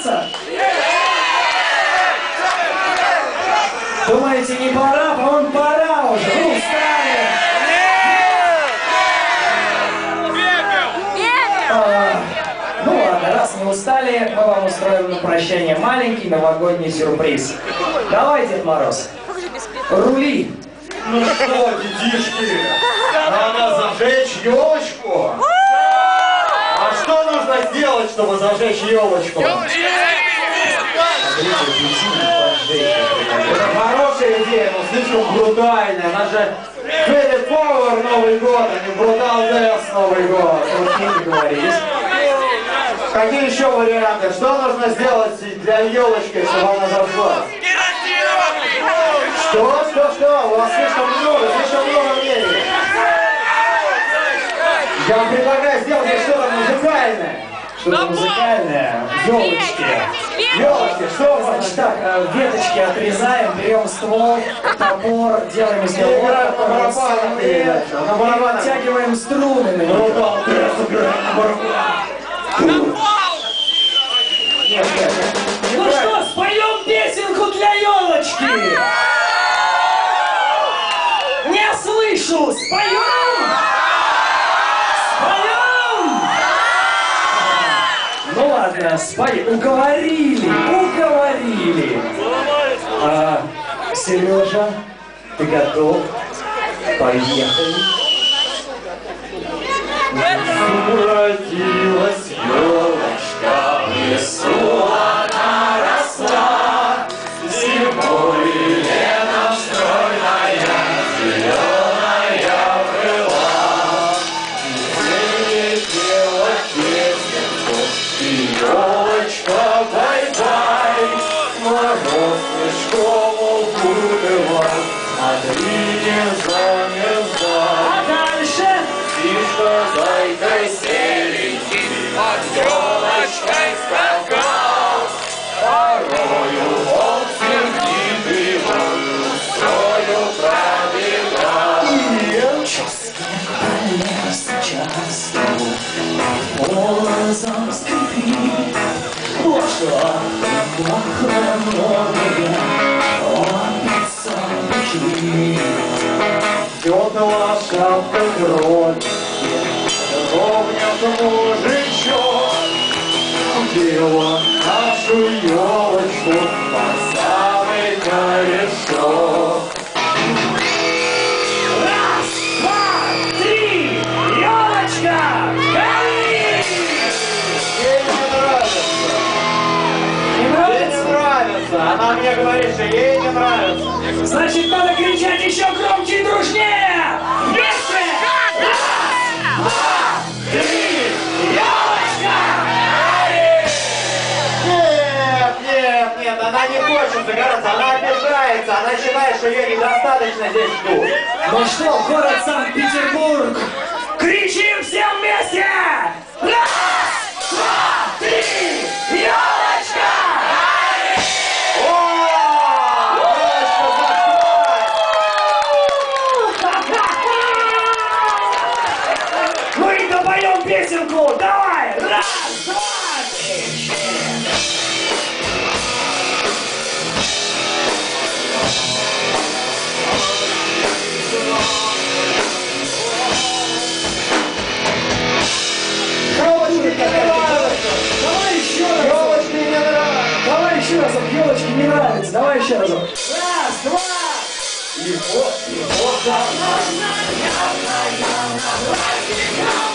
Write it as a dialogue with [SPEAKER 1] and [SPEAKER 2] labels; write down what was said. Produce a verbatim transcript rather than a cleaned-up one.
[SPEAKER 1] собраться? Думаете, не пора? По-моему, пора уже. Ну, устали. А, ну ладно, раз не устали, мы вам устроим на прощание маленький новогодний сюрприз. Давай, Дед Мороз, рули.
[SPEAKER 2] Ну что, детишки, надо зажечь елочку. А что нужно сделать, чтобы зажечь елочку? Это хорошая идея, но слишком брутальная. Она же Фэри Пауэр Новый год, а не Брутал Дэс Новый год. Вот не договорились. Какие еще варианты? Что нужно сделать для елочки, чтобы она зажглась? Что, что, что? У вас слишком много, слишком много мнений. Я вам предлагаю сделать что-то музыкальное.
[SPEAKER 1] Что-то музыкальное. Елочки.
[SPEAKER 2] Елочки, что можно?
[SPEAKER 1] Значит так, веточки отрезаем, берем ствол, топор, делаем из него
[SPEAKER 2] играют на барабанах,
[SPEAKER 1] и
[SPEAKER 2] на барабанах.
[SPEAKER 1] оттягиваем струны на него.
[SPEAKER 2] Брутал Дэс играет на барабанах. Нет, нет, нет.
[SPEAKER 1] Ну что, споем песенку для елочки? Не слышу! Споем! Споем! Ну ладно, споем. Уговорили, уговорили. А, Сережа, ты готов? Поехали.
[SPEAKER 2] Родилась елочка в лесу, она росла, зимой и летом стройная, зеленая была. Ей пела песенку, и елочка бай-бай, мороз снежком укутывал, смотри, не замерзай.
[SPEAKER 1] А дальше?
[SPEAKER 2] Тишка зайкой серенький, под елочкой скакал. Порою он сердитый вон, устрою пробегал.
[SPEAKER 1] Час полез, час полозом скрипит, лошадь хромоногая, опять сам бежит.
[SPEAKER 2] Тётала шапка кровь, ровнят мужичок, убила нашу елочку под самый корешок.
[SPEAKER 1] Раз, два, три, елочка, гори!
[SPEAKER 2] Ей не нравится.
[SPEAKER 1] Не
[SPEAKER 2] Ей
[SPEAKER 1] нравится?
[SPEAKER 2] не нравится. Она мне говорит, что ей не нравится.
[SPEAKER 1] Значит, надо кричать еще громче и дружнее! Вместе! Раз, два, три, елочка!
[SPEAKER 2] Нет, нет, нет, она не хочет загораться, она обижается, она считает, что ее недостаточно здесь ждут.
[SPEAKER 1] Ну что, город Санкт-Петербург, кричим все вместе! Раз, два, три, елочка!
[SPEAKER 2] О, елочка зажглась!
[SPEAKER 1] Ну и допоем песенку, давай! Раз, два, три,
[SPEAKER 2] Елочки не нравится!
[SPEAKER 1] давай еще раз!
[SPEAKER 2] Елочки не нравится!
[SPEAKER 1] Давай еще разок, елочки не нравится, давай еще разок! Раз, два!
[SPEAKER 2] И вот, и вот,